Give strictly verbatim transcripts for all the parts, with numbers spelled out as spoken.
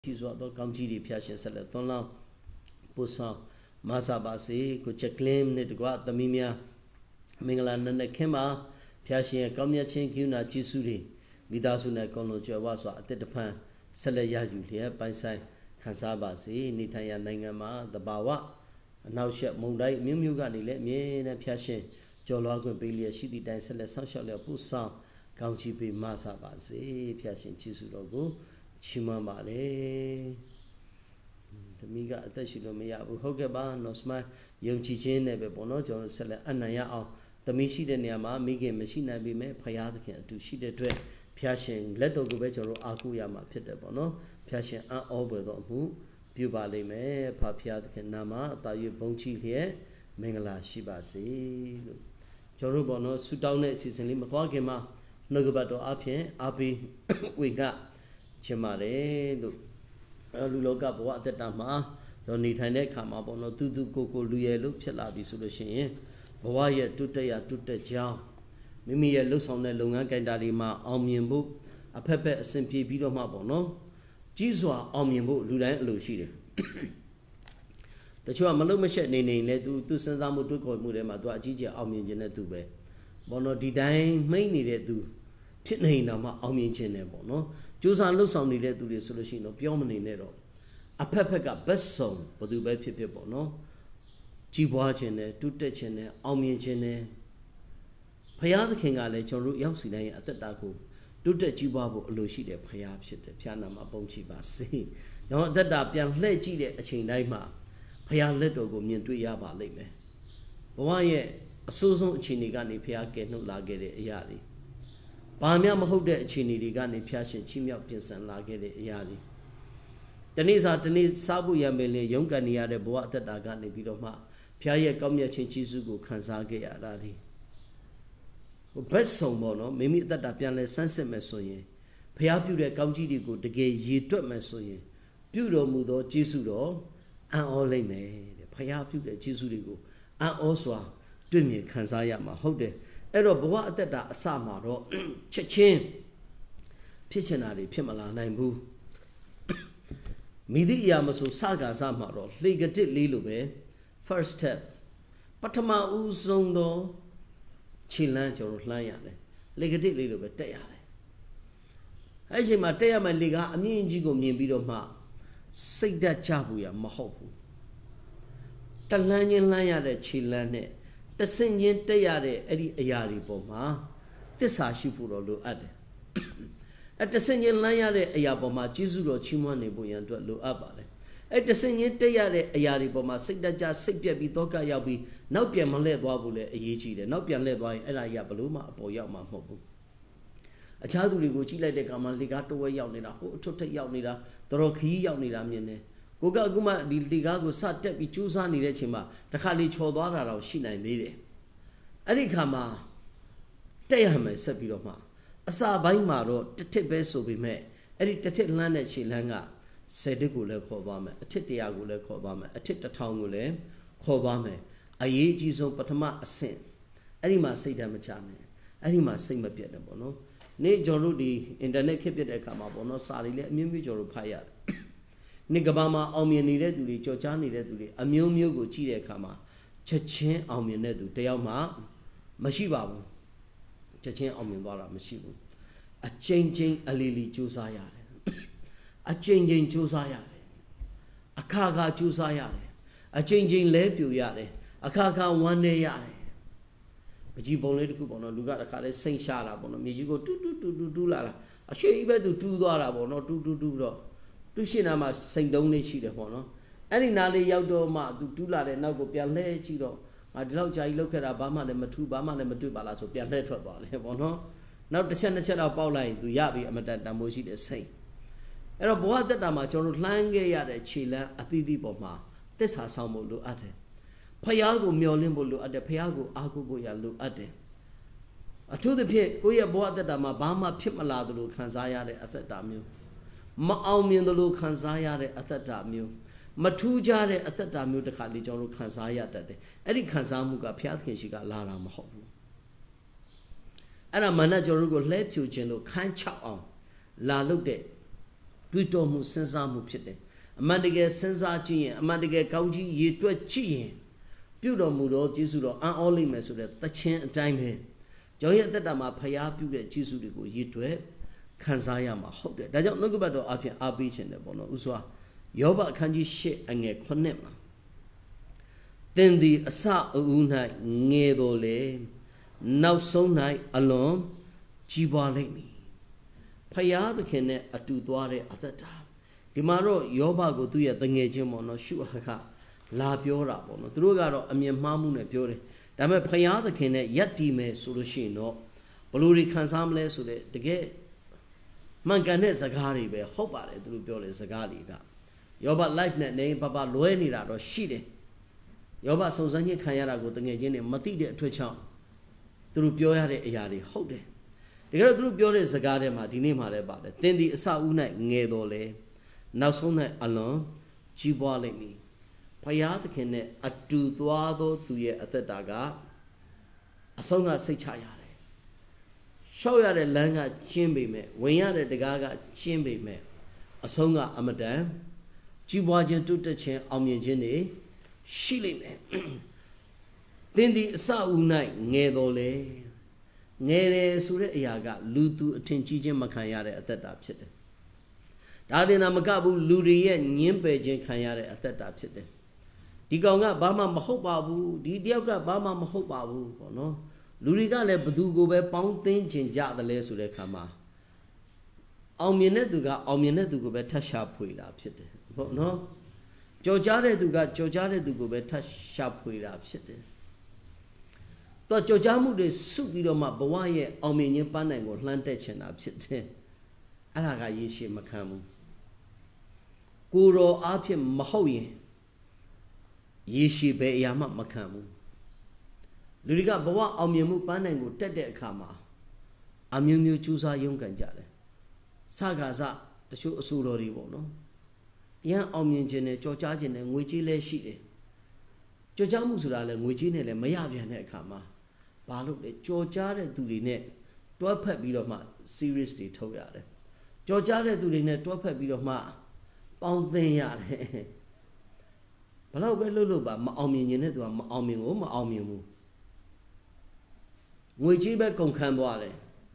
ရှိစွာသောကောင်းကြီးတွေဖျားရှင်ဆက်လက်သွန်လောင်းပို့ဆောင်မဆာပါစေကိုချက်ကလင်းနဲ့တကွသမီးများမင်္ဂလာနံနက်ခင်းမှာဖျားရှင်ရဲ့ကောင်းမြတ်ခြင်းကရုဏာကျေးဇူးတွေမိသားစုနဲ့ကောင်းလုံးကြွယ်ဝစွာအသက်တဖန်ဆက်လက်ရယူလျက်ပိုင်ဆိုင်ခံစားပါစေနေထိုင်ရာနိုင်ငံမှာသဘာဝအနောက်ရှက်မုန်တိုင်းမျိုးမျိုးကနေလည်းအမြဲတမ်းဖျားရှင်ကြော်လွှားခွင့်ပေးလျက်ရှိသည့်တိုင်ဆက်လက်ဆောက်ရှောက်လျက်ပို့ဆောင်ကောင်းချီးပေးမဆာပါစေဖျားရှင်ကျေးဇူးတော်ကိုချီးမွမ်းပါလေသမီးကအသက်ရှိလို့မရဘူးဟုတ်ကဲ့ပါနော်စမိုင်းယုံကြည်ခြင်းနဲ့ပဲပေါ့နော်ကျွန်တော်ဆက်လက်အနံ့ရအောင်သမီးရှိတဲ့နေရာမှာမိခင်မရှိနိုင်ပေမဲ့ဖရာသခင်အတူရှိတဲ့အတွက်ဖျားရှင်လက်တော်ကိုပဲကျွန်တော်အားကိုးရမှာဖြစ်တယ်ပေါ့နော်ဖျားရှင်အံ့ဩဖွယ်သောအမှုပြုပါလိမ့်မယ်ဖဖရာသခင်နာမအသာရွဘုန်းကြီးလျက်မင်္ဂလာရှိပါစေလို့ကျွန်တော်ပေါ့နော်ဆူတောင်းတဲ့အစီအစဉ်လေးမသွားခင်မှာနှုတ်ကပတ်တော်အဖြစ်အားပေးဝေကချင်ပါတယ်လို့လူလောကဘဝအသက်တာမှာကျွန်တော်နေထိုင်တဲ့အခါမှာပေါ့နော်တူတူကိုကိုလူရဲလို့ဖြစ်လာပြီဆိုလို့ရှိရင်ဘဝရဲ့တုတ်တက်ရတုတ်တက်ကြောင်းမိမိရဲ့လှုပ်ဆောင်တဲ့လုပ်ငန်းကိန်းတာတွေမှာအောင်မြင်ဖို့အဖက်ဖက်အဆင်ပြေပြီးတော့မှပေါ့နော်ကြီးစွာအောင်မြင်ဖို့လူတိုင်းအလိုရှိတယ်တချို့ကမလုံမရှက်နေနေလဲသူသူစဉ်းစားမှုတွေးခေါ်မှုတွေမှာသူအကြီးကျယ်အောင်မြင်ခြင်းနဲ့သူပဲပေါ့နော်ဒီတိုင်းမှိတ်နေတဲ့သူဖြစ်နေတော့မှအောင်မြင်ခြင်းနဲ့ပေါ့နော်ကြိုးစားလှုပ်ဆောင်နေတဲ့သူတွေဆိုလို့ရှိရင်တော့ပြောမနေနဲ့တော့အဖက်ဖက်ကဘက်ဆုံးဘသူပဲဖြစ်ဖြစ်ပေါ့နော်ကြီးပွားခြင်းနဲ့တုတက်ခြင်းနဲ့အောင်မြင်ခြင်းနဲ့ဖရာသခင်ကလည်းကျွန်တော်တို့ရောက်စီတိုင်းရဲ့အသက်တာကိုတုတက်ကြီးပွားဖို့အလိုရှိတယ်ဖရာဖြစ်တယ်ဖရာနာမှာပုံချပါစေ။ကျွန်တော်အသက်တာပြန်လှည့်ကြည့်တဲ့အချိန်တိုင်းမှာဖရာလက်တော်ကိုမြင်တွေ့ရပါလိမ့်မယ်။ဘဝရဲ့အဆိုးဆုံးအခြေအနေကနေဖရာကယ်နှုတ်လာခဲ့တဲ့အရာတွေဘာမှမဟုတ်တဲ့အခြေအနေတွေကနေဖျားရှင်ချီးမြှောက်ပြင်ဆင်လာခဲ့တဲ့အရာတွေတနေ့စာတနေ့စားဖို့ရမယ်လေရုန်းကန်နေရတဲ့ဘဝအသက်တာကနေပြီးတော့မှဖျားရဲ့ကောင်းမြတ်ခြင်းကျေးဇူးကိုခံစားခဲ့ရတာဒီဟိုဘက်ဆုံးပေါ့နော်မိမိအသက်တာပြန်လဲဆန်းစစ်မယ်ဆိုရင်ဖျားပြုတဲ့ကောင်းကြီးတွေကိုတကယ်ရည်တွက်မယ်ဆိုရင်ပြုတော်မူသောကျေးဇူးတော်အံ့ဩလိမ့်မယ်တဲ့ဖျားပြုတဲ့ကျေးဇူးတွေကိုအံ့ဩစွာတွေ့မြင်ခံစားရမှာဟုတ်တယ်အဲ့တော့ဘဝအသက်တာအစမှာတော့ချက်ချင်းဖြစ်ချင်တာတွေဖြစ်မလာနိုင်ဘူးမိသည့်အရာမဆိုစကားစမှာတော့လှေကတစ်လေးလိုပဲ first step ပထမဦးဆုံးသောခြေလမ်းကျွန်တော်လှမ်းရတယ်လှေကတစ်လေးလိုပဲတက်ရတယ်အဲ့ဒီအချိန်မှာတက်ရမယ့်လှေကအမြင့်ကြီးကိုမြင်ပြီးတော့မှစိတ်ဓာတ်ချဖို့ရမဟုတ်ဘူးတလှမ်းချင်းလှမ်းရတဲ့ခြေလမ်းနဲ့တဆင့်ချင်းတက်ရတဲ့အဲ့ဒီအရာတွေပေါ်မှာသစ္စာရှိဖို့တော့လိုအပ်တယ်အဲ့တဆင့်ချင်းလမ်းရတဲ့အရာပေါ်မှာကျေးဇူးတော်ချီးမွမ်းနေဖို့ရန်အတွက်လိုအပ်ပါတယ်အဲ့တဆင့်ချင်းတက်ရတဲ့အရာတွေပေါ်မှာစိတ်တကြစိတ်ပြက်ပြီးတောကရောက်ပြီးနောက်ပြန်မလှည့်သွားဖို့လည်းအရေးကြီးတယ်နောက်ပြန်လှည့်သွားရင်အဲ့ဒါကြီးကဘလို့မှအပေါ်ရောက်မှာမဟုတ်ဘူးအခြားသူတွေကိုကြည့်လိုက်တဲ့အခါမှာလေကားတဝက်ရောက်နေတာဟိုအထွတ်ထက်ရောက်နေတာတော်ခီးရောက်နေတာမြင်တယ်ကိုကအခုမှဒီလေကားကိုစတက်ပြီးကြိုးစားနေတဲ့အချိန်မှာတစ်ခါလေချော်သွားတာတော့ရှိနိုင်သေးတယ်အဲ့ဒီခါမှာတက်ရမယ်ဆက်ပြီးတော့မှအစာပိုင်းမှာတော့တစ်ထစ်ပဲဆိုပေမဲ့အဲ့ဒီတစ်ထစ်လမ်းတဲ့ခြေလမ်းကဆယ်တစ်ကိုလည်းခေါ်သွားမယ်အထစ်တရာကိုလည်းခေါ်သွားမယ်အထစ်တစ်ထောင်ကိုလည်းခေါ်သွားမယ်အရေးအကြီးဆုံးပထမအဆင့်အဲ့ဒီမှာစိတ်ဓာတ်မချနဲ့အဲ့ဒီမှာစိတ်မပြတ်နဲ့ပေါ့နော်နေ့ကျွန်တော်တို့ဒီအင်တာနက်ခေတ်ပြတဲ့အခါမှာပေါ့နော်စာတွေလည်းအမျိုးမျိုးကျွန်တော်တို့ဖတ်ရတယ်နေကဘာမှာအောင်မြင်နေတဲ့သူတွေကြော်ကြားနေတဲ့သူတွေအမျိုးမျိုးကိုကြည့်တဲ့အခါမှာချက်ချင်းအောင်မြင်တဲ့သူတယောက်မှမရှိပါဘူးချက်ချင်းအောင်မြင်သွားတာမရှိဘူးအချိန်ချင်းအလီလီကြိုးစားရတယ်အချိန်ချင်းကြိုးစားရတယ်အခါခါကြိုးစားရတယ်အချိန်ချင်းလဲပြူရတယ်အခါခါဝမ်းနေရတယ်ပကြီးပုံလေးတစ်ခုပေါ့နော်လူကတစ်ခါလဲစိတ်ရှားတာပေါ့နော်မြေကြီးကိုတူးတူးတူးတူးတူးလာတာအရှိပဲသူတူးသွားတာပေါ့နော်တူးတူးတူးတော့သူရှင်းနာမှာစိန်တုံးလေးရှိတယ်ပေါ့နော်အဲ့ဒီနားလေးရောက်တော့မှသူတူးလာတဲ့နောက်ကိုပြန်လှည့်ကြည့်တော့ငါဒီလောက်ကြာကြီးလောက်ခဲ့တာဘာမှလည်းမထူဘာမှလည်းမတွေ့ပါလားဆိုပြန်လှည့်ထွက်သွားတယ်ပေါ့နော်နောက်တစ်ချက်နှစ်ချက်တော့ပေါက်လိုက်ရင်သူရပြီအမတန်တမိုးရှိတဲ့စိတ်အဲ့တော့ဘဝတက်တာမှာကျွန်တော်လှမ်းခဲ့ရတဲ့ခြေလမ်းအသီးသီးပေါ်မှာသစ္စာဆောင်ဖို့လိုအပ်တယ်ဖယားကိုမျှော်လင့်ဖို့လိုအပ်တယ်ဖယားကိုအားကိုးဖို့ရလိုအပ်တယ်အထူးသဖြင့်ကိုယ့်ရဲ့ဘဝတက်တာမှာဘာမှဖြစ်မလာသလိုခံစားရတဲ့အသက်တာမျိုးမအောင်မြင်သလိုခံစားရတဲ့အသက်တာမျိုးမထူးကြတဲ့အသက်တာမျိုးတစ်ခါလေကျွန်တော်တို့ခံစားရတတ်တယ်အဲ့ဒီခံစားမှုကဘုရားသခင်ရှိကလာတာမဟုတ်ဘူးအဲ့ဒါမနက်ကျွန်တော်တို့ကိုလှဲဖြူခြင်းလို့ခန်းချောက်အောင်လာလုပ်တဲ့တွေးတောမှုစဉ်းစားမှုဖြစ်တယ်အမှန်တကယ်စဉ်းစားကြည့်ရင်အမှန်တကယ်ကောင်းကြီးရည်တွက်ကြည့်ရင်ပြုတော်မူသောကျေးဇူးတော်အံ့ဩလိမ့်မယ်ဆိုတဲ့သခြင်းအတိုင်းပဲကျွန်ရဲ့အသက်တာမှာဖျားပြုတဲ့ကျေးဇူးတွေကိုရည်တွက်ခံစားရမှာဟုတ်တယ်ဒါကြောင့်နှုတ်ကပတ်တော်အပြင်အားပေးခြင်းတယ်ပေါ့နော်ဥစွာယောဘအခန်းကြီး၈အငယ်ခုနှစ်မှာသင်သည်အစအဦး၌ငယ်တော်လေနောက်ဆုံး၌အလွန်ကြီးပွားလိမ့်မည်ဖျားသခင်နဲ့အတူသွားတဲ့အသက်တာဒီမှာတော့ယောဘကိုသူ့ရဲ့တငယ်ချင်းပေါ့နော်ရှုဟခလာပြောတာပေါ့နော်သူတို့ကတော့အမြင်မှားမှုနဲ့ပြောတယ်ဒါပေမဲ့ဖျားသခင်နဲ့ယက်တီမယ်ဆိုလို့ရှိရင်တော့ဘလို့တွေခံစားမလဲဆိုတဲ့တကယ်မှန်ကန်တဲ့စကားတွေပဲဟုတ်ပါတယ်သူတို့ပြောတဲ့စကားတွေကယောဘ life နဲ့နေပပလွဲနေတာတော့ရှိတယ်ယောဘစုံစမ်းခြင်းခံရတာကိုတငယ်ချင်းတွေမသိတဲ့အထွတ်ချောင်းသူတို့ပြောရတဲ့အရာတွေဟုတ်တယ်တကယ်တော့သူတို့ပြောတဲ့စကားထဲမှာဒီနေ့မှလည်းပါတယ်သင်ဒီအစဦး၌ငယ်တော်လေနောက်ဆုံး၌အလွန်ကြီးပွားလိမ့်မည်ဖယားသခင်နဲ့အတူသွားသောသူရဲ့အသက်တာကအဆုံးကစိတ်ချရတယ်ရှောက်ရတဲ့လမ်းကကျင်းပေမဲ့ဝင်ရတဲ့တကားကကျင်းပေမဲ့အဆုံးကအမတန်ကြီးပွားခြင်းတိုးတက်ခြင်းအောင်မြင်ခြင်းတွေရှိလိမ့်မယ်သင်ဒီအစဦး၌ငယ်တော်လေငယ်တယ်ဆိုတဲ့အရာကလူသူအထင်ကြီးခြင်းမခံရတဲ့အသက်တာဖြစ်တယ်ဒါတင်သာမကဘူးလူတွေရဲ့ညှင်းပယ်ခြင်းခံရတဲ့အသက်တာဖြစ်တယ်ဒီကောင်ကဘာမှမဟုတ်ပါဘူးဒီတယောက်ကဘာမှမဟုတ်ပါဘူးပေါ့နော်လူတွေကလည်းဘသူကိုပဲပေါင်းသိမ်းခြင်းကြတယ်လဲဆိုတဲ့ခါမှာအောင်မြင်တဲ့သူကအောင်မြင်တဲ့သူကိုပဲထပ်ရှာဖွေတာဖြစ်တယ်ပေါ့နော်ကြော်ကြားတဲ့သူကကြော်ကြားတဲ့သူကိုပဲထပ်ရှာဖွေတာဖြစ်တယ်တော့ကြော်ကြားမှုတွေစုပြီးတော့မှဘဝရဲ့အောင်မြင်ခြင်းပန်းနိုင်ကိုလှမ်းတက်ချင်တာဖြစ်တယ်အဲ့ဒါကရေရှည်မခံဘူးကိုယ်တော်အားဖြင့်မဟုတ်ရင်ရေရှည်ဘယ်အရာမှမခံဘူးလူတွေကဘဝအောင်မြင်မှုပန်းနိုင်ကိုတက်တဲ့အခါမှာအမျိုးမျိုးကြိုးစားရုန်းကန်ကြတယ်စကားစတချို့အဆိုတော်တွေပေါ့နော်ရန်အောင်မြင်ခြင်းနဲ့ကြော်ကြားခြင်းနဲ့ငွေကြေးလည်းရှိတယ်ကြော်ကြားမှုဆိုတာလည်းငွေကြေးနဲ့လည်းမရပြန်တဲ့အခါမှာဘာလို့လဲကြော်ကြားတဲ့သူတွေနဲ့တွဲဖက်ပြီးတော့မှ series တွေထုတ်ရတယ်ကြော်ကြားတဲ့သူတွေနဲ့တွဲဖက်ပြီးတော့မှပေါင်းသင်းရတယ်ဘလောက်ပဲလှုပ်လို့ပါမအောင်မြင်ခြင်းနဲ့သူကမအောင်မြင်ကိုမအောင်မြင်ဘူးငွေကြေးပဲကုန်ခံသွားတယ်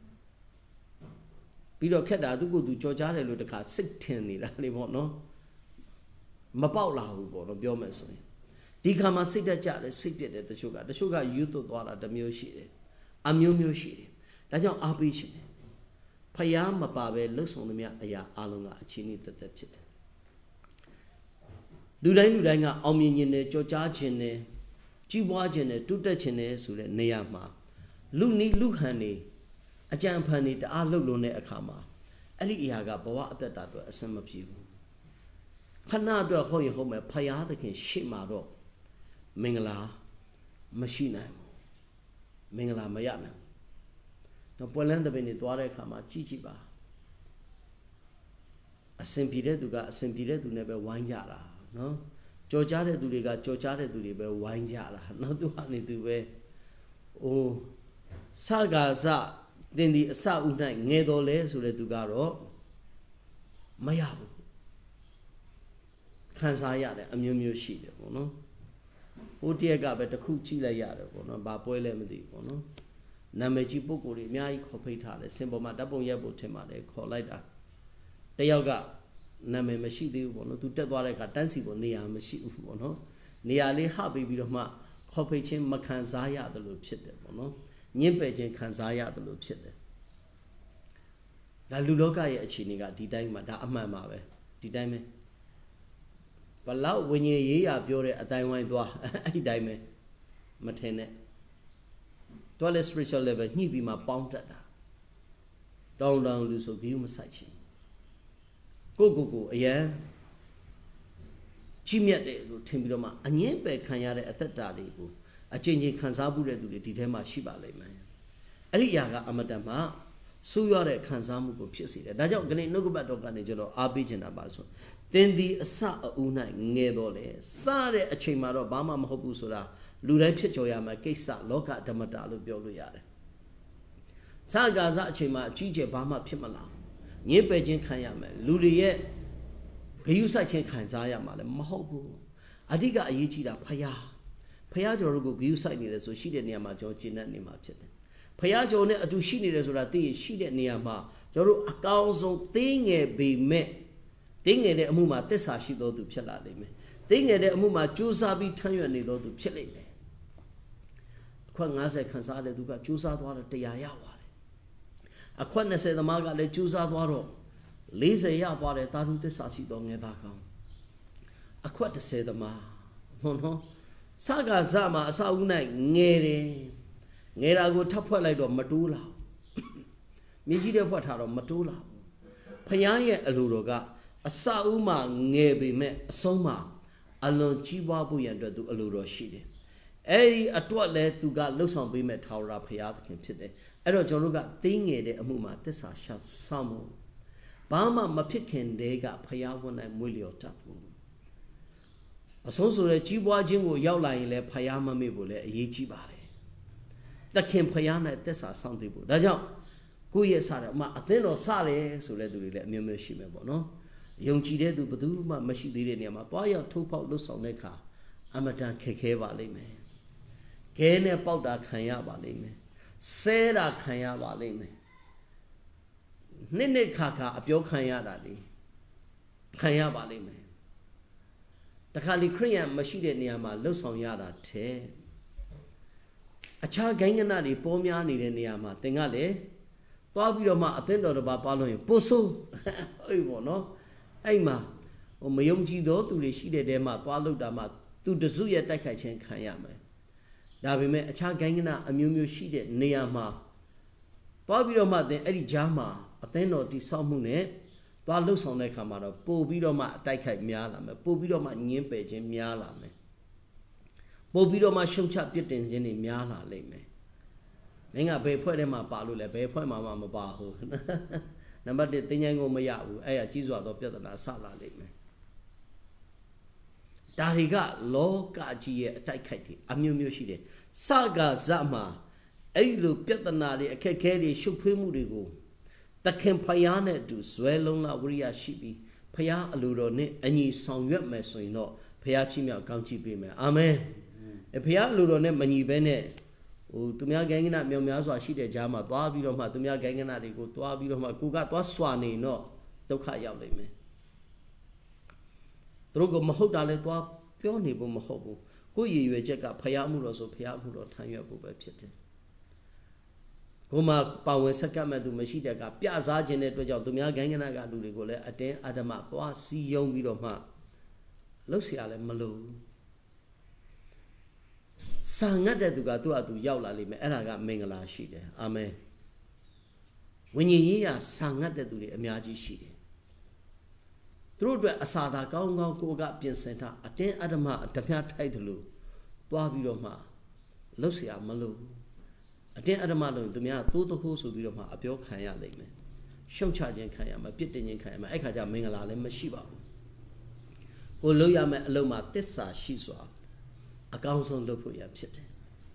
ပြီးတော့ခက်တာသူကသူကြော်ကြားတယ်လို့တခါစိတ်ထင်နေတာလေပေါ့နော်မပေါက်လာဘူးပေါ့နော်ပြောမယ်ဆိုရင်ဒီခါမှာစိတ်တက်ကြတယ်စိတ်ပြက်တယ်တချို့ကတချို့ကယူသွတ်သွားတာတစ်မျိုးရှိတယ်အမျိုးမျိုးရှိတယ်ဒါကြောင့်အားပေးခြင်းတယ်ဖယားမပါပဲလှုပ်ဆောင်သမျှအရာအလုံးကအချင်းကြီးတက်တက်ဖြစ်တယ်လူတိုင်းလူတိုင်းကအောင်မြင်ခြင်းနဲ့ကြော်ကြားခြင်းနဲ့ကြီးပွားခြင်းနဲ့တိုးတက်ခြင်းနဲ့ဆိုတဲ့နေရာမှာလူနီးလူဟန်နေအကြံဖန်နေတအားလှုပ်လွန်တဲ့အခါမှာအဲ့ဒီအရာကဘဝအသက်တာအတွက်အဆင်မပြေဘူးခဏအတွက်ဟုတ်ရင်ဟုတ်မယ်ဖယားသခင်ရှေ့မှာတော့မင်္ဂလာမရှိနိုင်ဘူးမင်္ဂလာမရနိုင်တော့ပွဲလန်းတဲ့ပင်နေသွားတဲ့အခါမှာကြည့်ကြည့်ပါအစင်ပြေတဲ့သူကအစင်ပြေတဲ့သူနဲ့ပဲဝိုင်းကြတာနော်ကြော်ကြားတဲ့သူတွေကကြော်ကြားတဲ့သူတွေပဲဝိုင်းကြတာနော်သူဟာနေသူပဲအိုးစကားစတင်ဒီအစဥ၌ငယ်တော်လဲဆိုတဲ့သူကတော့မရဘူးခံစားရတယ်အမျိုးမျိုးရှိတယ်ပေါ့နော်ဟိုတရက်ကပဲတစ်ခုကြည့်လိုက်ရတယ်ပေါ့နော်ဘာပွဲလဲမသိဘူးပေါ့နော်နာမည်ကြီးပုံကိုယ်တွေအများကြီးခေါ်ဖိတ်ထားတယ်စင်ပေါ်မှာဓာတ်ပုံရက်ဖို့ထင်ပါတယ်ခေါ်လိုက်တာတယောက်ကနာမည်မရှိသေးဘူးပေါ့နော်သူတက်သွားတဲ့အခါတန်းစီပေါ်နေရာမရှိဘူးပေါ့နော်နေရာလေးဟပေးပြီးတော့မှခေါ်ဖိတ်ခြင်းမခံစားရတယ်လို့ဖြစ်တယ်ပေါ့နော်ညှင်းပယ်ခြင်းခံစားရတယ်လို့ဖြစ်တယ်ဒါလူလောကရဲ့အခြေအနေကဒီတိုင်းမှာဒါအမှန်ပါပဲဒီတိုင်းပဲဘလောက်ဝิญဉ်ရေးရပြောတဲ့အတိုင်းဝိုင်းသွားအဲ့ဒီတိုင်းပဲမထင်နဲ့တော်လေ spiritual level ညှိပြီးမှပေါင်းတတ်တာတောင်းတောင်းလူဆို view မဆိုင်ချင်ကိုကိုကိုအရန်ကြီးမြတ်တယ်လို့ထင်ပြီးတော့မှအငင်းပယ်ခံရတဲ့အသက်တာတွေကိုအချင်းချင်းခံစားမှုတဲ့သူတွေဒီထဲမှာရှိပါလိမ့်မယ်အဲ့ဒီအရာကအမတန်မှဆိုးရတဲ့ခံစားမှုကိုဖြစ်စေတယ်ဒါကြောင့်ခဏနှုတ်ကပတ်တော်ကနေကျွန်တော်အားပေးချင်တာပါဆိုတင်ဒီအစအဦး၌ငယ်တော်လေစတဲ့အချိန်မှာတော့ဘာမှမဟုတ်ဘူးဆိုတာလူတိုင်းဖြစ်ကြော်ရမှာကိစ္စလောကဓမ္မတာလို့ပြောလို့ရတယ်စကားစအချိန်မှာအကြီးကျယ်ဘာမှဖြစ်မလာညင်းပယ်ခြင်းခံရမယ်လူတွေရဲ့ဂယုစိုက်ခြင်းခံစားရမှာလည်းမဟုတ်ဘူးအဓိကအရေးကြီးတာဖယားဖယားကျွန်တော်တို့ကိုဂယုစိုက်နေတယ်ဆိုရှိတဲ့နေရာမှာကျွန်တော်ကျင့်တတ်နေမှာဖြစ်တယ်ဖယားကျွန်တော်နဲ့အတူရှိနေတယ်ဆိုတာသိရင်ရှိတဲ့နေရာမှာကျွန်တော်တို့အကောင်းဆုံးသိငယ်ပေမဲ့သိငယ်တဲ့အမှုမှာသစ္စာရှိတော်သူဖြစ်လာလိမ့်မယ်သိငယ်တဲ့အမှုမှာကြိုးစားပြီးထမ်းရွက်နေတော်သူဖြစ်လိမ့်မယ်အခွက်၅၀ခံစားတဲ့သူကကြိုးစားသွားတော့တရားရပါတယ်အခွက်၂၀သမားကလည်းကြိုးစားသွားတော့၄၀ရပါတယ်တာသူသစ္စာရှိတော်ငယ်သားကောင်းအခွက်၁၀သမားဟုတ်နော်စကားစမှာအစာဦး၌ငယ်တယ်ငယ်တာကိုထပ်ဖွဲ့လိုက်တော့မတိုးလာမြည်ကြီးတဲ့ဖွဲ့ထားတော့မတိုးလာဖယားရဲ့အလိုတော်ကအစာဦးမှာငယ်ပေမဲ့အဆုံးမှာအလွန်ကြီးပွားဖို့ရန်အတွက်သူအလိုတော်ရှိတယ်အဲ့ဒီအတွက်လဲသူကလှုပ်ဆောင်ပေးမဲ့ထာဝရဘုရားသခင်ဖြစ်တယ်အဲ့တော့ကျွန်တော်တို့ကသိငယ်တဲ့အမှုမှာတစ္ဆာရှာဆောင်မှုဘာမှမဖြစ်ခင်တည်းကဘုရားဝန်၌မွေးလျော်တတ်ဘူးအဆုံးဆိုတဲ့ကြီးပွားခြင်းကိုရောက်လာရင်လဲဘုရားမမေ့ဖို့လဲအရေးကြီးပါတယ်သခင်ဘုရား၌တစ္ဆာဆောင်သိဖို့ဒါကြောင့်ကိုယ့်ရဲ့စားတယ်အမအသင်းတော်စတယ်ဆိုတဲ့သူတွေလည်းအမျိုးမျိုးရှိမယ်ပေါ့နော်ယုံကြည်တဲ့သူဘယ်သူမှမရှိသေးတဲ့နေရာမှာတွားရောက်ထိုးပေါက်လွတ်ဆောင်တဲ့အခါအမတန်ခက်ခဲပါလိမ့်မယ်။ခဲနဲ့ပေါက်တာခံရပါလိမ့်မယ်။ဆဲတာခံရပါလိမ့်မယ်။နှစ်နှစ်ခါခါအပြောခံရတာလေခံရပါလိမ့်မယ်။တခါလေခရိယံမရှိတဲ့နေရာမှာလွတ်ဆောင်ရတာတဲ့အခြားဂိုင်းကနတွေပေါ်များနေတဲ့နေရာမှာသင်ကလေသွားပြီးတော့မှအသင်းတော်တစ်ပါးပါလို့ရင်ပို့ဆိုးဟုတ်ပေါ့နော်အဲ့မှာဟိုမယုံကြည်သောသူတွေရှိတဲ့တဲမှာသွားလို့တာမှသူတစုရဲ့တိုက်ခိုက်ခြင်းခံရမယ်ဒါပေမဲ့အခြားဂိုင်းကနအမျိုးမျိုးရှိတဲ့နေရာမှာသွားပြီးတော့မှသင်အဲ့ဒီကြားမှာအသင်းတော်တိဆောက်မှုနဲ့သွားလှုပ်ဆောင်တဲ့ခါမှာတော့ပို့ပြီးတော့မှအတိုက်ခိုက်များလာမယ်ပို့ပြီးတော့မှညင်းပယ်ခြင်းများလာမယ်ပို့ပြီးတော့မှရှုံချပြစ်တင်ခြင်းတွေများလာလိမ့်မယ်မင်းကဘယ်ဖွဲ့ထဲမှာပါလို့လဲဘယ်ဖွဲ့မှာမှမပါဘူးနံပါတ်၁တင်ញိုင်းကိုမရဘူးအဲ့ရကြီးစွာသောပြဿနာဆလာလိမ့်မယ်ဒါတွေကလောကကြီးရဲ့အတိုက်ခိုက်တွေအမျိုးမျိုးရှိတယ်စကားဇမှာအဲ့ဒီလိုပြဿနာတွေအခက်အခဲတွေရှုပ်ထွေးမှုတွေကိုသခင်ဖယားနဲ့အတူဇွဲလုံးလာဝိရိယရှိပြီးဖယားအလိုတော်နဲ့အညီဆောင်ရွက်မယ်ဆိုရင်တော့ဖယားချီးမြှောက်ကောင်းချီးပေးမယ်အာမင်အဖယားအလိုတော်နဲ့မညီဘဲနဲ့ဟိုသူများဂိုင်းကနမြောင်များစွာရှိတဲ့ကြားမှာသွားပြီးတော့မှသူများဂိုင်းကနတွေကိုသွားပြီးတော့မှကိုကသွားစွာနေတော့ဒုက္ခရောက်လိမ့်မယ်သူတို့ကမဟုတ်တာလဲသွားပြောနေဖို့မဟုတ်ဘူးကိုယ့်ရည်ရွယ်ချက်ကဖယားမှုတော်ဆိုဖယားမှုတော်ထမ်းရွက်ဖို့ပဲဖြစ်တယ်ကိုမှပါဝင်ဆက်ကပ်မဲ့သူမရှိတဲ့ကပြစားခြင်းတဲ့အတွက်ကြောင့်သူများဂိုင်းကနကလူတွေကိုလည်းအတင်းအဓမ္မသွားစီယုံပြီးတော့မှလှုပ်เสียရလဲမလို့စာငတ်တဲ့သူကသူ့အတူရောက်လာလိမ့်မယ်အဲ့ဒါကမင်္ဂလာရှိတယ်အာမင်ဝိညာဉ်ရေးရာစာငတ်တဲ့သူတွေအများကြီးရှိတယ်သူတို့အတွက်အစာသာကောင်းကောင်းကိုကပြင်ဆင်ထားအတင်းအဓမ္မဓမြထိုက်တယ်လို့သွားပြီးတော့မှလှုပ်เสียမလို့အတင်းအဓမ္မလို့သူများသိုးတခိုးဆိုပြီးတော့မှအပြောခံရလိမ့်မယ်ရှုံချခြင်းခံရမှာပြစ်တင်ခြင်းခံရမှာအဲ့ခါကျမင်္ဂလာလည်းမရှိပါဘူးကိုလုပ်ရမယ့်အလုပ်မှာတစ္ဆာရှိစွာအကောင်းဆုံးလုပ်ဖို့ရဖြစ်တယ်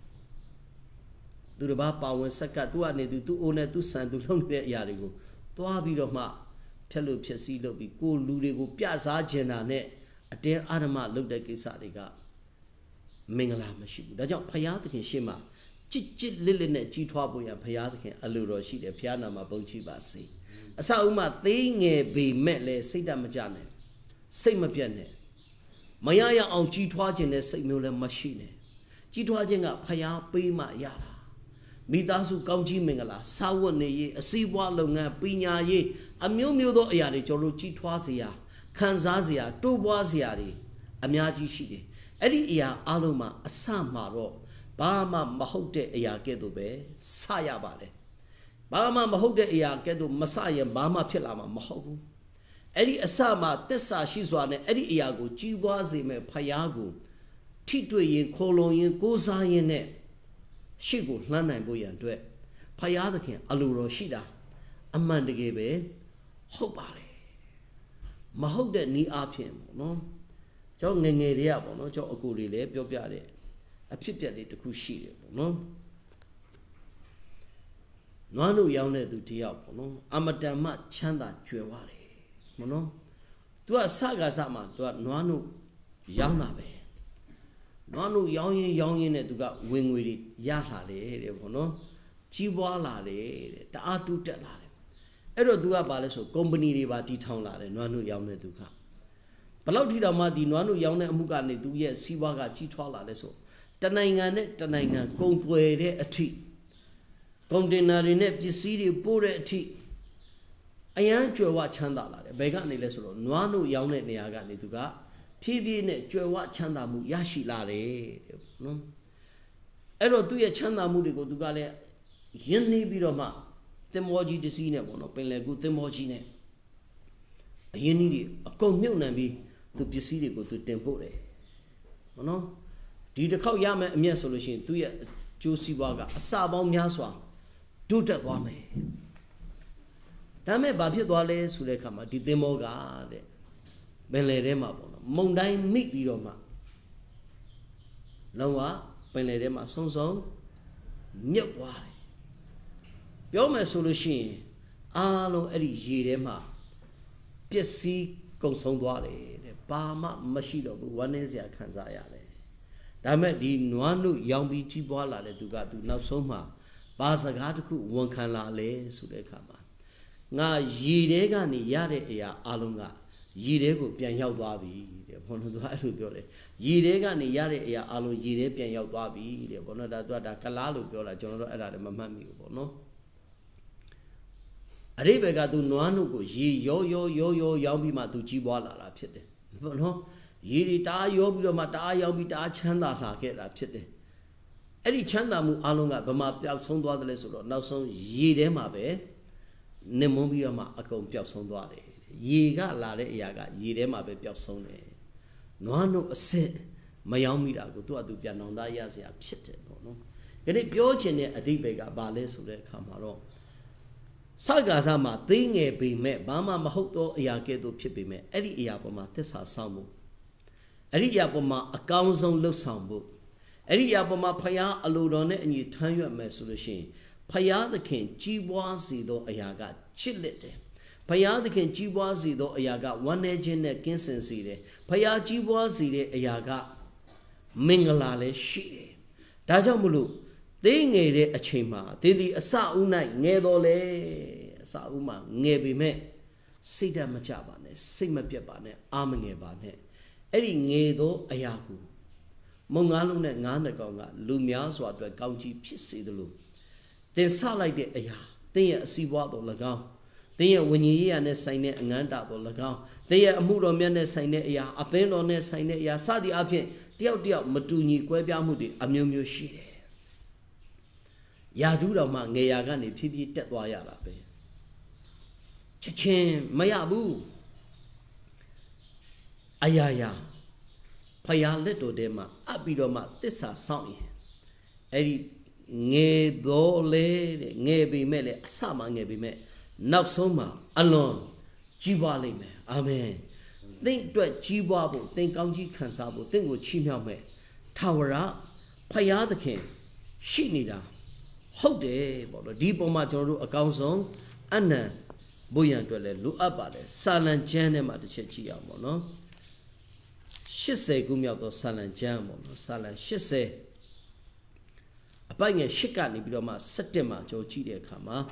သူတစ်ပါးပါဝင်ဆက်ကသူ့အနေသူသူ့အိုးနဲ့သူ့ဆန်သူလုပ်နေတဲ့အရာတွေကိုသွားပြီးတော့မှဖြက်လို့ဖြက်စီးလုပ်ပြီးကိုလူတွေကိုပြစားခြင်းတာနဲ့အတင်းအဓမ္မလုပ်တဲ့ကိစ္စတွေကမင်္ဂလာမရှိဘူးဒါကြောင့်ဖယားသခင်ရှေ့မှာကြစ်ကြစ်လစ်လစ်နဲ့ကြီးထွားဖို့ရဖယားသခင်အလိုတော်ရှိတယ်ဖယားနာမှာဘုန်းကြီးပါစေအစအဦးမှာသေးငယ်ပေမဲ့လည်းစိတ်တမကြနဲ့စိတ်မပြတ်နဲ့မရရအောင်ကြီးထွားခြင်းနဲ့စိတ်မျိုးလည်းမရှိနဲ့ကြီးထွားခြင်းကဖယားပေးမှရတာမိသားစုကောင်းကြီးမင်္ဂလာစာဝတ်နေရေးအစည်းအဝေးလုပ်ငန်းပညာရေးအမျိုးမျိုးသောအရာတွေကျွန်တော်တို့ကြီးထွားစေရခံစားစေရတိုးပွားစေရတွေအများကြီးရှိတယ်အဲ့ဒီအရာအလုံးမှာအစမှာတော့ဘာမှမဟုတ်တဲ့အရာကဲ့သို့ပဲစရပါတယ်ဘာမှမဟုတ်တဲ့အရာကဲ့သို့မစရင်ဘာမှဖြစ်လာမှာမဟုတ်ဘူးအဲ့ဒီအစမှာတစ္ဆာရှိစွာနဲ့အဲ့ဒီအရာကိုကြီးပွားစေမဲ့ဖယားကိုထိတွေ့ရင်ခိုးလုံရင်ကိုးစားရင်နဲ့ရှေ့ကိုလှမ်းနိုင်ဖို့ရန်အတွက်ဖယားသခင်အလိုတော်ရှိတာအမှန်တကယ်ပဲဟုတ်ပါတယ်မဟုတ်တဲ့ဤအဖြစ်ပေါ့နော်ကျွန်တော်ငငယ်တွေကပေါ့နော်ကျွန်တော်အကိုတွေလည်းပြောပြတဲ့အဖြစ်ပြက်လေးတစ်ခုရှိတယ်ပေါ့နော် nón nụ yao nè tụ thì học nó amadam mà chăn ta chuyện qua đấy mà nó tua sa cả sa mà tua nón nụ yao na về nón nụ yao yên yao yên nè tụ cả wing wing đi ya là đấy đấy mà nó chi qua là đấy ta tu chết là đấy ấy rồi tụ cả bà lấy số company đi bà đi thong là đấy nón nụ yao nè tụ cả bà lâu thì đâu mà đi nón nụ yao nè mua cái này tụ ye si qua cả chi thoa là đấy số tân này ngàn đấy tân này ngàn công tuổi đấy ở thị container này bị xí đi bồi ở thị anh em chơi qua chăn đá là đấy bây giờ này là số nón nụ yao nè này cái này tụ cả phía bên này chơi qua chăn đá mu ya xí là đấy nó ấy rồi tụ ye chăn đá mu đi cô tụ cả đấy hiện nay bây giờ mà tem hoa gì xí này bọn nó bên này cô tem hoa gì này hiện nay đi công nghiệp này bị tụ bị xí đi cô tụ tem bộ đấy nó đi được khâu ya mà miếng solution tụ ye chú xí qua cả sa bao miếng xóa tụ được qua mày đó mấy bà phía đó lấy số lượng mà đi tem hoa cả đấy bên này đấy mà bọn nó mong đai mít bây giờ mà lâu quá bên này đấy mà sống sống nhậu quá đấy biểu mà solution à luôn ấy đi gì đấy mà biết gì công sống quá đấy ba mà mất gì đâu vấn đề gì à khán giả đấy đó mấy đi nuan lu yong bi chi bua là đấy tụ cả tụ nào sống mà ba sa gà tụ khu vong khăn là lấy số lượng mà ngà gì đấy cái này ya đấy ya à luôn ngà gì đấy cũng biến hiệu quá bị đấy bọn nó nói luôn biểu đấy gì đấy cái này ya đấy ya à luôn gì đấy biến hiệu quá bị đấy bọn nó đã đã đã cái lá luôn biểu là cho nó ở đây mà mang mi bọn nó ở đây bây giờ tụ nuan lu cũng gì yo yo yo yo yong bi mà tụ chi bua là làဖြစ်đấy bọn nó gì đi ta yo bi rồi mà ta yong bi ta chán ta là cái làဖြစ်đấy ấy đi chán ta mu à luôn ngà bả biểu sống多的嘞说了闹sống gì đấy mà bé nên muốn bi rồi mà à công biểu sống多đấy gì cả là đấy ya cả gì đấy mà bé biểu sống đấy nó nó sẽ mà yong bi đã của tụ tụ biến nông đại ya sẽဖြစ်đấy nó cái này biểu chuyện này ở đây bây giờ bà lấy số đấy khám mà rồi sa cả sa mà tiếng nghe bị mẹ bà mà mà hốt to ya cái tụဖြစ်bị mẹ ấy đi ya bà mà tất cả xong mu ấy đi ya bà mà account xong lúc xong mu ấy đi ya bà mà phải ya alo đó này anh tham dự mẹ solution phải ya thì khen chi bua gì đó ya cái chít lệ đấy phải ya thì khen chi bua gì đó ya cái one agent này kinh sinh gì đấy phải ya chi bua gì đấy ya cái mình là lấy gì đấy đã cho một lúc tiếng nghe đấy ở trên mà tiếng đi ở sao này nghe đó lấy sao mà nghe bị mẹ xây ra mà chả bạn này xây mà biết bạn này am nghe bạn này ấy đi nghe đó ai à cũng mong ngán lúc này ngán này còn ngán lu miao xóa tuổi cao chi biết gì đó luôn tiếng sao lại để ai à tiếng ở si quá đó là cao tiếng ở when you này xây này ngán đã đó là cao tiếng ở mua đồ miên này xây này ai à ở bên đó này xây này ai à sao đi ở phía tiêu tiêu mà tu nhị quay biểu mua đi âm nhiều nhiều gì ya đủ đâu mà nghe ya cái này phi phi tết qua ya là bé chết chết mấy à bu ai ya ya phải ya lết đồ đấy mà áp đi đâu mà tết sa xong vậy ấy nghe đồ lệ nghe bị mẹ lệ sao mà nghe bị mẹ nóc sống mà alone chi ba lên mẹ amen tiếng tuổi chi ba bộ tiếng cao chi khán giả bộ tiếng của chi nhau mẹ thảo ra phải ya thì khen shit này đãဟုတ်တယ်ပေါ့နော်ဒီပုံမှာကျွန်တော်တို့အကောင်းဆုံးအနံဘုရန်အတွက်လည်းလိုအပ်ပါတယ်စာလံကျမ်းထဲမှာတစ်ချက်ကြည့်အောင်ပေါ့နော်eightyခုမြောက်သောစာလံကျမ်းပေါ့နော်စာလံeightyအပိုင်ငယ်eightကနေပြီးတော့မှsevenမှာကျွန်တော်ကြည့်တဲ့အခါမှာ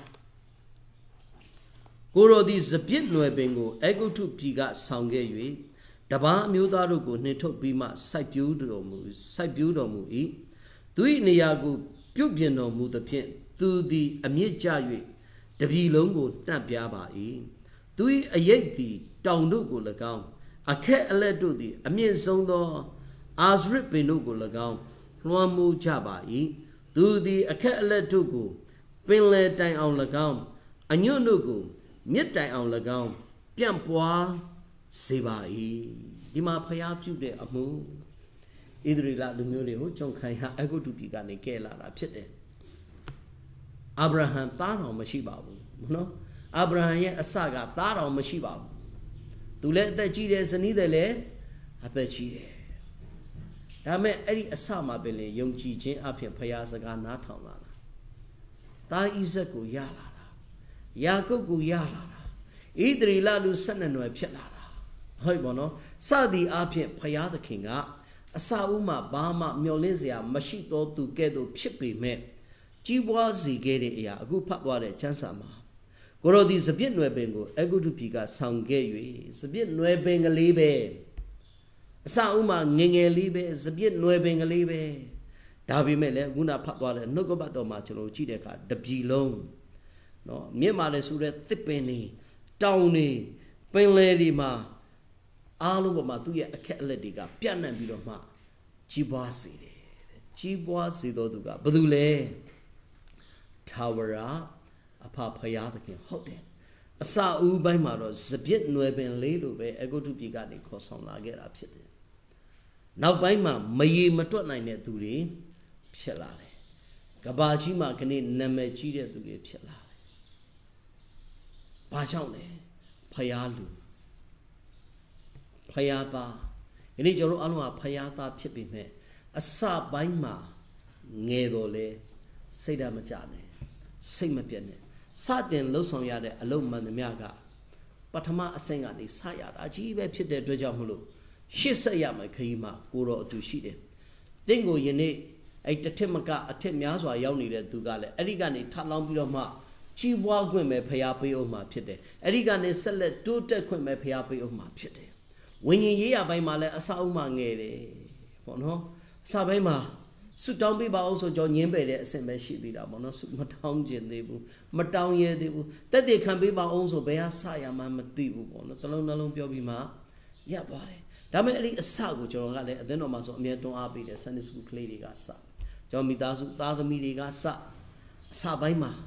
ကိုရောဒီစပြစ်နွယ်ပင်ကိုအေဂုတ်ထုပြည်ကဆောင်ခဲ့၍တပားအမျိုးသားတို့ကိုနှင်ထုတ်ပြီးမှစိုက်ပျိုးတော်မူစိုက်ပျိုးတော်မူ၏သူ၏နေရာကိုပြုတ်ပြင်းတော်မူသဖြင့်သူသည်အမြင့်ကျ၍တပြည်လုံးကိုတန့်ပြားပါ၏သူ၏အရိပ်သည်တောင်တို့ကို၎င်းအခက်အလက်တို့သည်အမြင့်ဆုံးသောအာဇရစ်ပင်တို့ကို၎င်းလွှမ်းမိုးကြပါ၏သူသည်အခက်အလက်တို့ကိုပင်လယ်တိုင်အောင်၎င်းအညွန့်တို့ကိုမြစ်တိုင်အောင်၎င်းပြန့်ပွားစေပါ၏ဒီမှာဖျားပြုတဲ့အမှုဣသရေလလူမျိုးတွေကိုကြုံခိုင်ဟာအဂုတုပြည်ကနေကဲလာတာဖြစ်တယ်အာဗြဟံသားတော်မရှိပါဘူးနော်အာဗြဟံရဲ့အစကသားတော်မရှိပါဘူးသူလည်းအသက်ကြီးတယ်ဇနီးတယ်လည်းအသက်ကြီးတယ်ဒါမဲ့အဲ့ဒီအစမှာပဲလေယုံကြည်ခြင်းအဖြစ်ဖျားစကားနားထောင်လာတာတာဣဇက်ကိုရလာတာယာကုပ်ကိုရလာတာဣသရေလလူဆက်နှစ်နွယ်ဖြစ်လာတာဟုတ်ပါနော်စသည်အဖြစ်ဖယားသခင်ကအစာဦးမှာဘာမှမျောလင့်စရာမရှိတော့သူကဲ့သို့ဖြစ်ပေမဲ့ကြီးပွားစေခဲ့တဲ့အရာအခုဖတ်သွားတဲ့ချမ်းစာမှာကိုရောဒီစပြစ်နွယ်ပင်ကိုအဂုတုပြည်ကဆောင်ခဲ့၍စပြစ်နွယ်ပင်ကလေးပဲအစာဦးမှာငငယ်လေးပဲစပြစ်နွယ်ပင်ကလေးပဲဒါပေမဲ့လည်းခုနဖတ်သွားတဲ့နှုတ်ကပတ်တော်မှာကျွန်တော်ကြည့်တဲ့အခါတပြည်လုံးနော်မြင့်မာလဲဆိုတဲ့သစ်ပင်တွေတောင်တွေပင်လယ်တွေမှာအားလုံးပေါ်မှာသူ့ရဲ့အခက်အလက်တွေကပြန့်နှံ့ပြီးတော့မှကြီးပွားစေတယ်ကြီးပွားစေတော်သူကဘယ်သူလဲထာဝရအဖဖယားသခင်ဟုတ်တယ်အစာဦးပိုင်းမှာတော့စပြစ်နွယ်ပင်လေးလိုပဲအဂုတုပြည်ကနေခေါ်ဆောင်လာခဲ့တာဖြစ်တယ်နောက်ပိုင်းမှာမရေမတွက်နိုင်တဲ့သူတွေဖြစ်လာတယ်ကဘာကြီးမှာခဏနာမည်ကြီးတဲ့သူတွေဖြစ်လာတယ်ဘာကြောင့်လဲဖယားလူဖယားသားဒီနေ့ကျွန်တော်အားလုံးကဖယားသားဖြစ်ပြီမဲ့အစပိုင်းမှာငယ်တော်လဲစိတ်ဓာတ်မကြနဲ့စိတ်မပြတ်နဲ့စတင်လှုပ်ဆောင်ရတဲ့အလုံးမှန်သမျှကပထမအဆင့်ကနေစရတာအကြီးပဲဖြစ်တဲ့အတွက်ကြောင့်မလို့ရှစ်ဆက်ရမယ်ခရီးမှာကိုတော်အတူရှိတယ်တင့်ကိုယနေ့အဲ့တစ်ထစ်မကအထက်များစွာရောက်နေတဲ့သူကလည်းအဲ့ဒီကနေထလောင်းပြီးတော့မှကြီးပွားခွင့်ပဲဖျားပေးအောင်မှာဖြစ်တယ်အဲ့ဒီကနေဆက်လက်တိုးတက်ခွင့်ပဲဖျားပေးအောင်မှာဖြစ်တယ်ဝိညာဉ်ရေးရပိုင်းမှာလည်းအစအုံမှငယ်တယ်ပေါ့နော်အစပိုင်းမှာဆုတောင်းပေးပါအောင်ဆိုကြောညင်းပယ်တဲ့အဆင့်ပဲရှိသေးတာပေါ့နော်ဆုမတောင်းခြင်းသေးဘူးမတောင်းရဲသေးဘူးတက်တည်ခံပေးပါအောင်ဆိုဘယ်ဟာစရမှမသိဘူးပေါ့နော်တလုံးနှလုံးပြောပြီးမှရပ်သွားတယ်ဒါပေမဲ့အဲ့ဒီအစကိုကျွန်တော်ကလည်းအသင်းတော်မှာဆိုအမြဲတွန်းအားပေးတယ် Sunday School ကလေးတွေကစကျွန်တော်မိသားစုသားသမီးတွေကစအစပိုင်းမှာ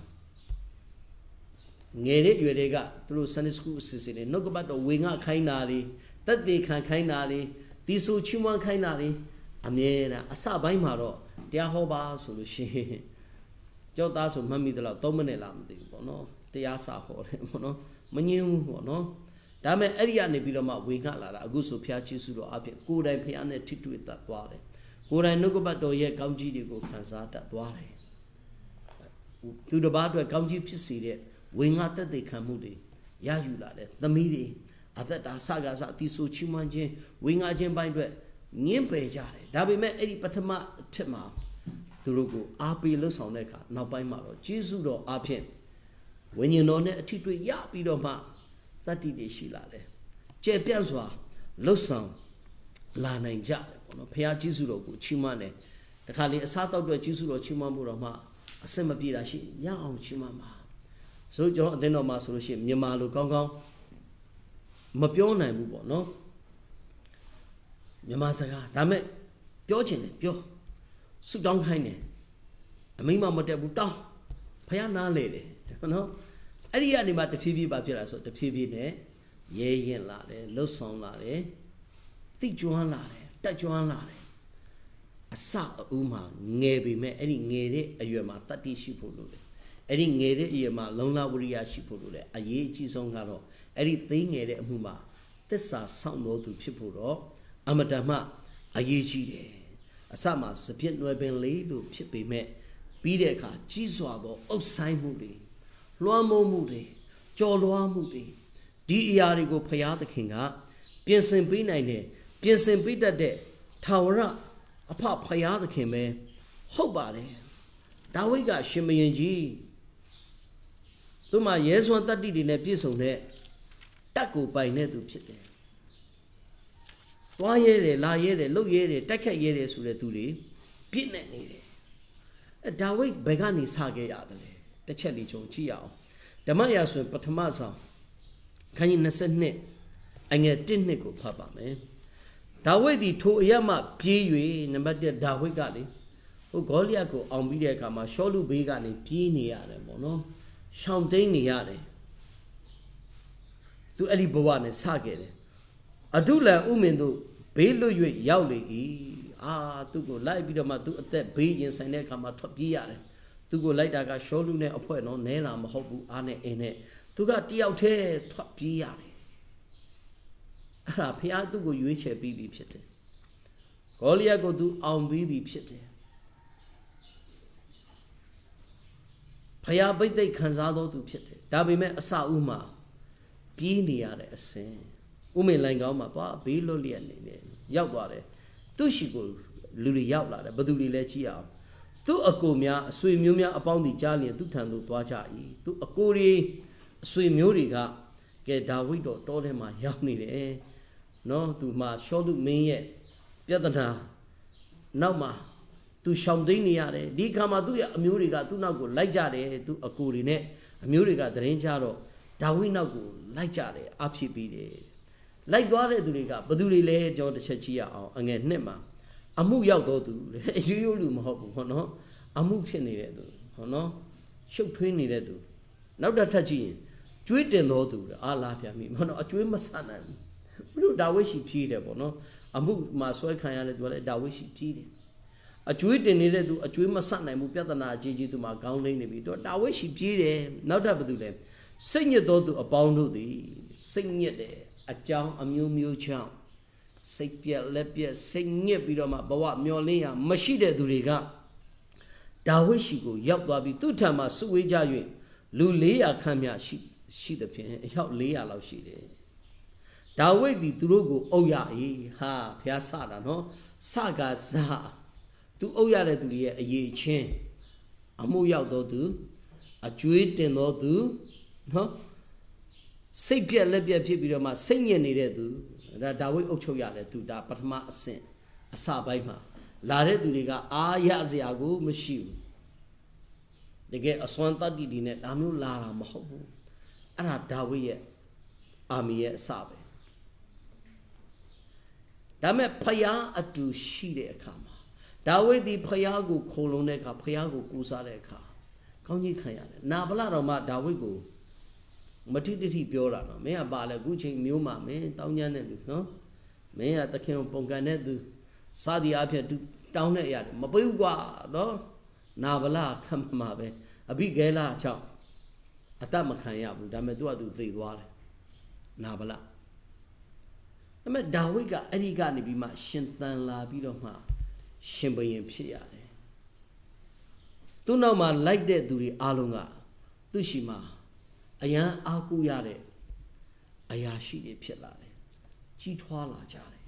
ငယ်တဲ့ရွယ်တွေကသူတို့ Sunday School အစီအစဉ်တွေနှုတ်ကပတ်တော်ဝေငှခိုင်းတာတွေတက်တည်ခံခိုင်းတာတွေတီဆိုချီးမွမ်းခိုင်းတာတွေအမြဲတမ်းအစပိုင်းမှာတော့တရားဟောပါဆိုလို့ရှိရင်ကြောက်သားဆိုမှတ်မိသလားသုံးမိနစ်လားမသိဘူးပေါ့နော်တရားစာဟောတယ်ပေါ့နော်မငြင်းဘူးပေါ့နော်ဒါမဲ့အဲ့ဒီကနေပြီးတော့မှဝေငှလာတာအခုဆိုဖျားချီးစုတော်အဖြစ်ကိုယ်တိုင်ဖျားနဲ့ထိတွေ့တတ်သွားတယ်ကိုယ်တိုင်နှုတ်ကပတ်တော်ရဲ့ကောင်းကြီးတွေကိုခံစားတတ်သွားတယ်သူတစ်ပါးအတွက်ကောင်းကြီးဖြစ်စေတဲ့ဝေငှတက်တဲ့ခံမှုတွေရယူလာတယ်သမီးတွေအသက်တာစကားစအတီဆိုချီးမွမ်းခြင်းဝေငှခြင်းပိုင်းအတွက်ငင်းပယ်ကြတယ်ဒါပေမဲ့အဲ့ဒီပထမအထက်မှာသူတို့ကိုအားပေးလှုပ်ဆောင်တဲ့အခါနောက်ပိုင်းမှာတော့ကျေးဇူးတော်အဖြစ်ဝိညာဉ်တော်နဲ့အထီးတွေ့ရပြီးတော့မှတတ္တိတွေရှိလာတယ်ကျေပြန့်စွာလှုပ်ဆောင်လာနိုင်ကြတယ်ပေါ့နော်ဖခင်ကျေးဇူးတော်ကိုချီးမွမ်းတယ်တခါလေအစားတောက်တဲ့ကျေးဇူးတော်ချီးမွမ်းမှုတော့မှအစင်မပြေတာရှိရအောင်ချီးမွမ်းပါဆိုတော့ကျွန်တော်အသင်းတော်မှာဆိုလို့ရှိရင်မြန်မာလိုကောင်းကောင်းမပြောနိုင်ဘူးပေါ့နော်မြန်မာစကားဒါမဲ့ပြောချင်တယ်ပြောဆုတောင်းခိုင်းတယ်အမိမမတက်ဘူးတောင်းဖခင်နားလေတယ်နော်အဲ့ဒီကနေမှတဖြည်းဖြည်းပါဖြစ်လာဆိုတဖြည်းဖြည်းနဲ့ရဲရင်လာတယ်လှုပ်ဆောင်လာတယ်တိကျွမ်းလာတယ်တက်ကျွမ်းလာတယ်အစအဦးမှာငယ်ပေမဲ့အဲ့ဒီငယ်တဲ့အရွယ်မှာတတ္တိရှိဖို့လိုတယ်အဲ့ဒီငယ်တဲ့အရွယ်မှာလုံလဝရိယရှိဖို့လိုတယ်အရေးအကြီးဆုံးကတော့အဲ့ဒီသိငယ်တဲ့အမှုမှာသစ္စာဆောင်တော်သူဖြစ်ဖို့တော့အမတန်မှအရေးကြီးတယ်အစမှာစပြစ်နွယ်ပင်လေးလို့ဖြစ်ပေမဲ့ပြီးတဲ့အခါကြီးစွာသောအုပ်ဆိုင်မှုတွေလွှမ်းမိုးမှုတွေကြော်လွှားမှုတွေဒီအရာတွေကိုဖျားသခင်ကပြင်ဆင်ပေးနိုင်တယ်ပြင်ဆင်ပေးတတ်တဲ့ထာဝရအဖဖျားသခင်ပဲဟုတ်ပါတယ်ဒါဝိဒ်ကရှင်မင်းကြီးသူမှရဲစွမ်းတတ္တိတွေနဲ့ပြည့်စုံတဲ့တက်ကိုပိုင်တဲ့သူဖြစ်တယ်တွားရဲတယ်လာရဲတယ်လှုပ်ရဲတယ်တက်ခတ်ရဲတယ်ဆိုတဲ့သူတွေပြည့်နေနေတယ်အဲဒါဝိဒ်ဘယ်ကနေစခဲ့ရတယ်လဲတစ်ချက်လေးကြုံကြည့်ရအောင်ဓမ္မရာဆိုရင်ပထမဆုံးခန်းကြီးနှစ်အငယ်တစ်နှစ်ကိုဖတ်ပါမယ်ဒါဝိဒ်ဒီထိုအရမပြေး၍နံပါတ်တစ်ဒါဝိဒ်ကလေဟိုဂေါလိယကိုအောင်ပြီးတဲ့အခါမှာရှောလူဘေးကနေပြေးနေရတယ်ပေါ့နော်ရှောင်တိန်နေရတယ်သူအဲ့ဒီဘဝနဲ့စခဲ့တယ်အဒုလံဥမင်တို့ဘေးလွတ်၍ရောက်လေ၏အာသူ့ကိုလိုက်ပြီးတော့မှသူအသက်ဘေးရင်ဆိုင်တဲ့အခါမှာထွက်ပြေးရတယ်သူကိုလိုက်တာကရှောလူနဲ့အဖွဲ့နော်နဲလာမဟုတ်ဘူးအားနဲ့အင်းနဲ့သူကတယောက်တည်းထွက်ပြေးရတယ်အဲ့ဒါဖျားသူ့ကိုရွေးချယ်ပြီးပြီဖြစ်တယ်ဂေါလိယကိုသူအောင်ပြီးပြီဖြစ်တယ်ဖယားပိတ်သိက်ခံစားတော်သူဖြစ်တယ်ဒါပေမဲ့အစအဦးမှာပြေးနေရတဲ့အစဉ်ဥမေလိုင်ကောင်းမှာသွားဘေးလွတ်လျက်နေနေရောက်သွားတယ်သူ့ရှိကိုလူတွေရောက်လာတယ်ဘသူတွေလဲကြည့်အောင်သူ့အကိုများအဆွေမျိုးများအပေါင်းဒီကြားလျင်သူ့ထံသို့သွားကြ၏သူ့အကိုတွေအဆွေမျိုးတွေကကဲဒါဝိဒ်တော့တောထဲမှာရောက်နေတယ်နော်သူမှာရှောလုမင်းရဲ့ပြဿနာနောက်မှာသူရှောင်သိမ်းနေရတယ်ဒီခါမှာသူ့ရဲ့အမျိုးတွေကသူ့နောက်ကိုလိုက်ကြတယ်သူ့အကိုတွေနဲ့အမျိုးတွေကသတင်းကြတော့ဒါဝိဒ်နောက်ကိုလိုက်ကြတယ်အဖြစ်ပြီးတယ်လိုက်သွားတဲ့သူတွေကဘသူတွေလဲကြောတစ်ချက်ကြည့်ရအောင်အငယ်နှစ်မှာအမှုရောက်တော့သူရိုးရိုးလူမဟုတ်ဘူးဟောနော်အမှုဖြစ်နေတဲ့သူဟောနော်ရှုပ်ထွေးနေတဲ့သူနောက်တစ်ထပ်ကြည့်ရင်ကျွေးတင်တော်သူအားလာပြန်ပြီဟောနော်အကျွေးမဆန်နိုင်ဘူးဘုလို့ဒါဝိဒ်ရှိဖြီးတယ်ပေါ့နော်အမှုမှာဆွဲခံရတဲ့သူကလည်းဒါဝိဒ်ရှိဖြီးတယ်အကျွေးတင်နေတဲ့သူအကျွေးမဆန်နိုင်ဘူးပြဿနာအကြီးကြီးသူမှာခေါင်းလိမ့်နေပြီတော့ဒါဝိဒ်ရှိဖြီးတယ်နောက်ထပ်ဘသူလဲစိတ်ညစ်တော်သူအပေါင်းတို့သည်စိတ်ညစ်တယ်အကြောင်းအမျိုးမျိုးချောင်းစိတ်ပြက်လက်ပြက်စိတ်ညစ်ပြီးတော့မှဘဝမျောလင်းရမရှိတဲ့သူတွေကဒါဝိဒ်ရှိကိုရောက်သွားပြီးသူ့ထံမှာစုဝေးကြ၍လူလေးရာခန့်မြရှိရှိသဖြင့်အယောက်လေးရာလောက်ရှိတယ်ဒါဝိဒ်သည်သူတို့ကိုအုပ်ရ၏ဟာဘုရားဆတာနော်စကားစသူအုပ်ရတဲ့သူတွေရဲ့အရေးချင်းအမှုရောက်တော်သူအကျွေးတင်တော်သူနော်စိတ်ပြက်လက်ပြက်ဖြစ်ပြီးတော့မှစိတ်ညစ်နေတဲ့သူဒါဒါဝိဒ်အုပ်ချုပ်ရတယ်သူဒါပထမအဆင့်အစပိုင်းမှာလာတဲ့သူတွေကအာရစရာကိုမရှိဘူးတကယ်အစွမ်းတတ္တိတွေနဲ့ဒါမျိုးလာတာမဟုတ်ဘူးအဲ့ဒါဒါဝိဒ်ရဲ့အာမီရဲ့အစပဲဒါမဲ့ဖယားအတူရှိတဲ့အခါမှာဒါဝိဒ်ဒီဖယားကိုခိုလုံတဲ့အခါဖယားကိုကူစားတဲ့အခါကောင်းကြီးခံရတယ်နာဗလတော်မှာဒါဝိဒ်ကိုမတိတိတိပြောတာနော်မင်းကပါလဲအခုချိန်မျိုးမှာမင်းတောင်းကြတဲ့လူနော်မင်းကသခင်ပုံကန်တဲ့သူစသည်အဖြစ်တောင်းတဲ့ရတယ်မပေးဘူးကွာနော်နာဗလခံမှာပဲအဘိဂဲလချောင်းအတတ်မခံရဘူးဒါပေမဲ့သူကသူသိသွားတယ်နာဗလဒါပေမဲ့ဒါဝိဒ်ကအဲ့ဒီကနေပြီးမှရှင်သန်လာပြီးတော့မှရှင်ဘုရင်ဖြစ်ရတယ်သူ့နောက်မှာလိုက်တဲ့သူတွေအားလုံးကသူ့ရှိမှာအရန်အားကိုးရတဲ့အရာရှိတွေဖြစ်လာတယ်ကြီးထွားလာကြတယ်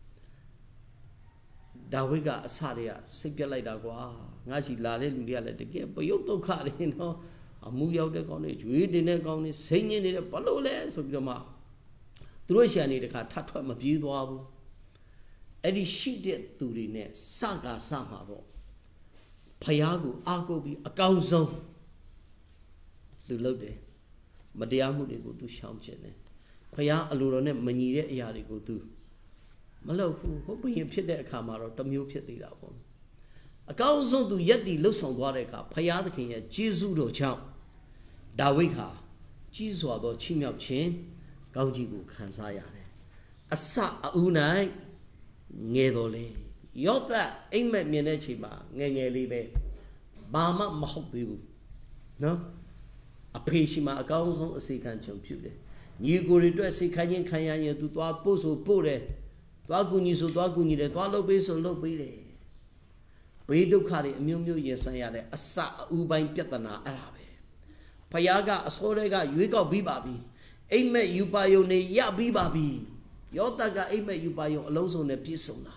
ဒါဝိဒ်ကအစတည်းကစိတ်ပြက်လိုက်တာကွာငါရှိလာတဲ့လူတွေကလည်းတကယ်ပယုတ်ဒုက္ခတွေနော်အမှုရောက်တဲ့ကောင်းတွေကြွေးတင်တဲ့ကောင်းတွေစိတ်ညစ်နေတဲ့ဘလို့လဲဆိုပြီးတော့မှသူတို့ရှာနေတခါထထွက်မပြေးသွားဘူးအဲ့ဒီရှိတဲ့သူတွေနဲ့စကားစမှာပေါ့ဖယားကိုအားကိုးပြီးအကောင်းဆုံးသူလုပ်တယ်မတရားမှုတွေကိုသူရှောင်ကျင်တယ်ဖယားအလိုတော်နဲ့မညီတဲ့အရာတွေကိုသူမလုပ်ဘူးဟုတ်ဘုရင်ဖြစ်တဲ့အခါမှာတော့တမျိုးဖြစ်သေးတာပေါ့အကောင်းဆုံးသူရက်တီလှုပ်ဆောင်သွားတဲ့အခါဖယားသခင်ရဲ့ကျေးဇူးတော်ကြောင့်ဒါဝိဒ်ဟာကြီးစွာသောချီးမြှောက်ခြင်းကောင်းကြီးကိုခံစားရတယ်အစအဦး၌ငယ်တော်လေယောသအိမ်မက်မြင်တဲ့ချိန်မှာငယ်ငယ်လေးပဲဘာမှမဟုတ်သေးဘူးနော်အဖေရှိမှအကောင်းဆုံးအစီခံချုပ်ပြုတယ်ညီကိုတွေအတွက်စိတ်ခိုင်းခြင်းခံရရင်သူသွားပို့ဆိုပို့တယ်သွားကူညီဆိုသွားကူညီတယ်သွားလုပ်ပေးဆိုလုပ်ပေးတယ်ဘေးဒုက္ခတွေအမျိုးမျိုးရင်ဆိုင်ရတဲ့အစအဦးပိုင်းပြဿနာအဲ့ဒါပဲဖယားကအစိုးရကရွေးကောက်ပြီးပါပြီအိမ်မက်ယူပါယုံနေရပြီးပါပြီယောသကအိမ်မက်ယူပါယုံအလုံးစုံနဲ့ပြည့်စုံတာ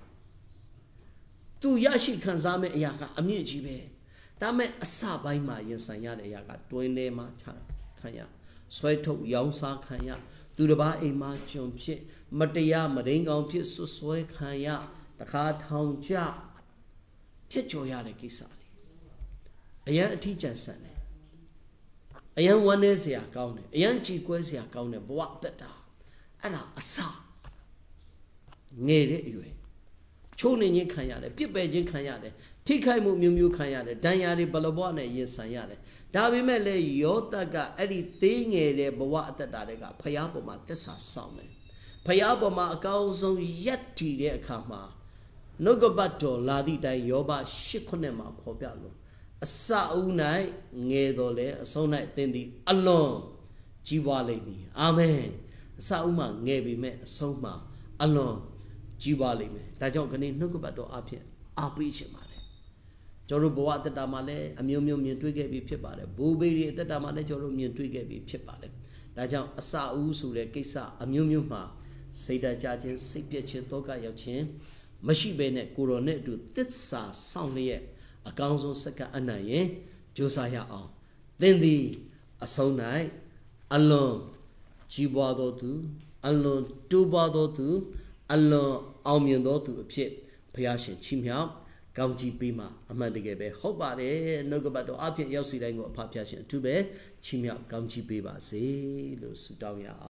သူရရှိခံစားမဲ့အရာကအမြင့်ကြီးပဲဒါမဲ့အစပိုင်းမှာရင်ဆိုင်ရတဲ့အရာကတွင်းထဲမှာချခံရဆွဲထုတ်ရောင်းစားခံရသူတစ်ပါးအိမ်မှာကျွန်ဖြစ်မတရားမရင်းကောင်ဖြစ်ဆွဆွဲခံရတခါထောင်ကျဖြစ်ကြော်ရတဲ့ကိစ္စလေးအရန်အထီးကျန်ဆန်တယ်အရန်ဝမ်းနည်းစရာကောင်းတယ်အရန်ကြည်ကွဲစရာကောင်းတယ်ဘဝတက်တာအဲ့ဒါအစငယ်တဲ့အရွယ်ချိုးနေခြင်းခံရတယ်ပြစ်ပယ်ခြင်းခံရတယ်ထိခိုက်မှုမျိုးမျိုးခံရတယ်ဒဏ်ရာတွေဘလဘွားနဲ့ရင်ဆိုင်ရတယ်ဒါပေမဲ့လည်းယောသကအဲ့ဒီသေးငယ်တဲ့ဘဝအသက်တာတွေကဖယားပေါ်မှာတက်ဆာဆောင်တယ်ဖယားပေါ်မှာအကောင်းဆုံးရက်တည်တဲ့အခါမှာနှုတ်ကပတ်တော်လာသည့်တိုင်ယောဘရှစ်ခုနှစ်မှာဖော်ပြလို့အစအဦး၌ငယ်တော်လဲအဆုံး၌သင်သည်အလွန်ကြီးပွားလိမ့်မည်အာမင်အစအဦးမှာငယ်ပေမဲ့အဆုံးမှာအလွန်ကြီးပွားလိမ့်မယ်ဒါကြောင့်ခဏနှုတ်ကပတ်တော်အဖြစ်အားပေးခြင်းပါတယ်ကျော်တို့ဘဝတက်တာမှာလည်းအမျိုးမျိုးမြင်တွေ့ခဲ့ပြီးဖြစ်ပါတယ်ဘိုးဘေးတွေတက်တာမှာလည်းကျော်တို့မြင်တွေ့ခဲ့ပြီးဖြစ်ပါတယ်ဒါကြောင့်အစာအုပ်ဆိုတဲ့ကိစ္စအမျိုးမျိုးမှာစိတ်ဓာတ်ကြခြင်းစိတ်ပြည့်ခြင်းတောကရောက်ခြင်းမရှိဘဲနဲ့ကိုတော်နဲ့အတူသစ္စာဆောင်လျက်အကောင်းဆုံးစက္ကအနံ့ရင်ကြိုးစားရအောင်သင်သည်အဆုံး၌အလွန်ကြီးပွားသောသူအလွန်တိုးပွားသောသူအလွန်အောင်မြင်သောသူအဖြစ်ဘုရားရှင်ချီးမြှောက်ကောင်းကြီးပေးမှာအမှန်တကယ်ပဲဟုတ်ပါတယ်နှုတ်ကပတ်တော်အဖြစ်ရောက်စီတိုင်းကိုအဖဖျားရှင်အထူးပဲချီးမြှောက်ကောင်းကြီးပေးပါစေလို့ဆုတောင်းရအောင်